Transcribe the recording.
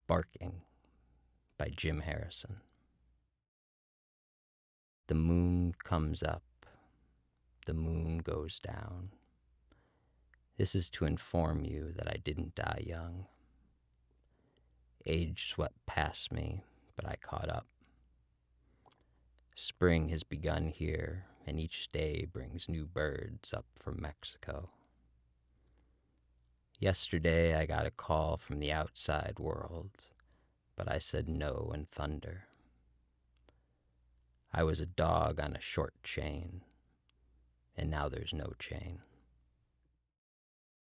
Barking by Jim Harrison. The moon comes up, the moon goes down. This is to inform you that I didn't die young. Age swept past me, but I caught up. Spring has begun here, and each day brings new birds up from Mexico. Yesterday I got a call from the outside world, but I said no in thunder. I was a dog on a short chain, and now there's no chain.